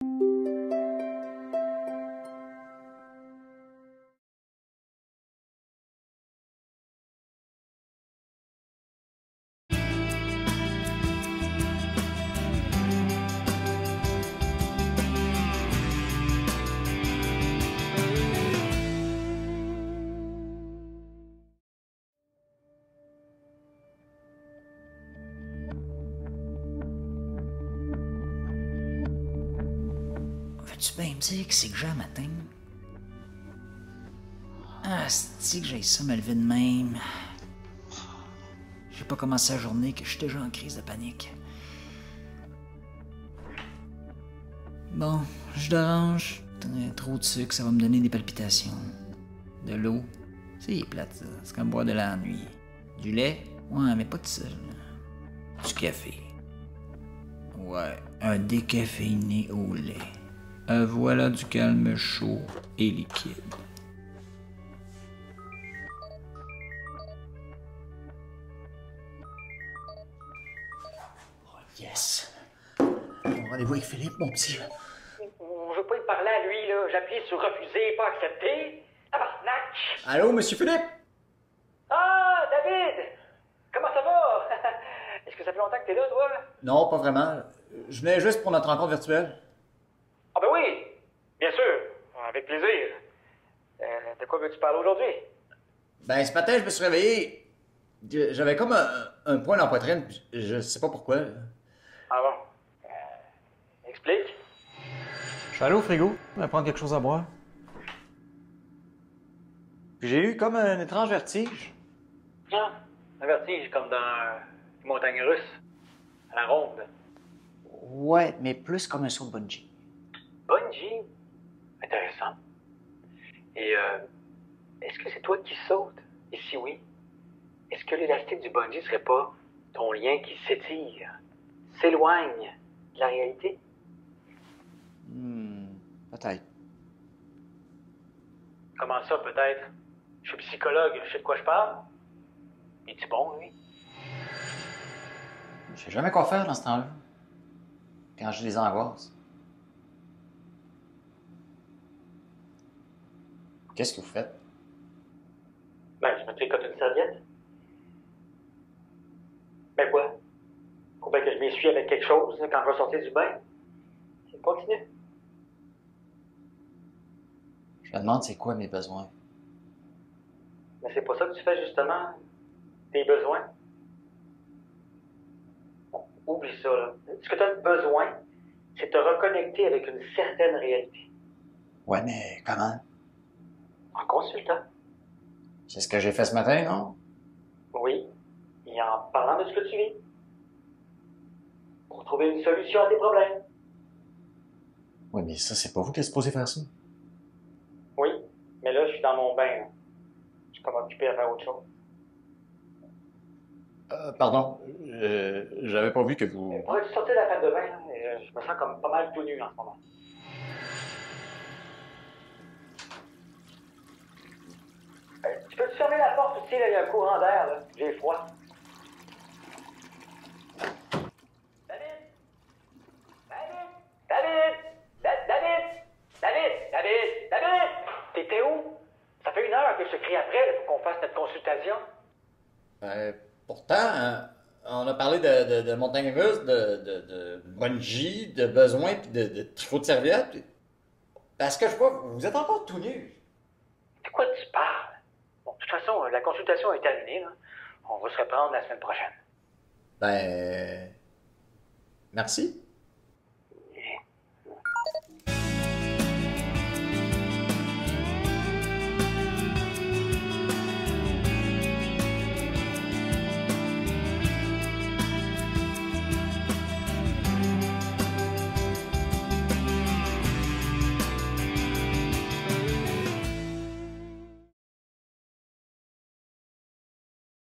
Veux-tu bien me dire que c'est que j'ai un matin? Ah, c'est que j'ai ça me lever de même. J'ai pas commencé la journée que je suis déjà en crise de panique. Bon, je d'orange, trop de sucre, ça va me donner des palpitations. De l'eau, c'est plate ça, c'est comme boire de l'ennui. Du lait, ouais, mais pas de ça. Du café. Ouais, un décaféiné au lait. Voilà du calme chaud et liquide. Oh yes! Mon rendez-vous avec Philippe, mon petit. Je veux pas y parler à lui, là. J'appuie sur refuser, pas accepter. Tabarnak! Allô, monsieur Philippe? Ah, David! Comment ça va? Est-ce que ça fait longtemps que t'es là, toi? Non, pas vraiment. Je venais juste pour notre rencontre virtuelle. Ah ben oui! Bien sûr! Avec plaisir. De quoi veux-tu parler aujourd'hui? Ben, ce matin, je me suis réveillé. J'avais comme un point dans la poitrine, puis je sais pas pourquoi. Ah bon? Explique. Je suis allé au frigo, je vais prendre quelque chose à boire. Puis j'ai eu comme un étrange vertige. Ah, un vertige comme dans les montagnes russes. À la ronde. Ouais, mais plus comme un saut de bungee. Bungee? Intéressant. Et est-ce que c'est toi qui sautes? Et si oui, est-ce que l'élastique du bungee serait pas ton lien qui s'étire, s'éloigne de la réalité? Peut-être. Comment ça, peut-être? Je suis psychologue, je sais de quoi je parle. Es-tu bon, lui? Je sais jamais quoi faire dans ce temps-là. Quand j'ai des angoisses. Qu'est-ce que vous faites? Ben, je me tricote une serviette. Ben quoi? Faut bien que je m'essuie avec quelque chose là, quand je vais sortir du bain. Continue. Je me demande c'est quoi mes besoins. Mais c'est pas ça que tu fais, justement. Tes besoins. Bon, oublie ça, là. Ce que tu as besoin, c'est te reconnecter avec une certaine réalité. Ouais, mais comment? En consultant. C'est ce que j'ai fait ce matin, non? Oui. Et en parlant de ce que tu vis. Pour trouver une solution à tes problèmes. Oui, mais ça, c'est pas vous qui êtes supposé faire ça. Oui. Mais là, je suis dans mon bain, là. Je suis comme occupé à faire autre chose. Pardon. J'avais pas vu que vous... Pourrais-tu sortir de la salle de bain, là? Je me sens comme pas mal tout nu en ce moment. Tu peux-tu fermer la porte aussi, là? Il y a un courant d'air, là. J'ai froid. David! David! David! David! David! David! David! T'étais où? Ça fait 1 heure que je te crie après, là, pour qu'on fasse notre consultation. Pourtant, on a parlé de montagne russe, de bungee, de besoins, puis de tricot de serviette. Puis... Parce que je vois, vous êtes encore tout nu. De quoi tu parles? Bon, de toute façon, la consultation est terminée, là. On va se reprendre la semaine prochaine. Ben... Merci.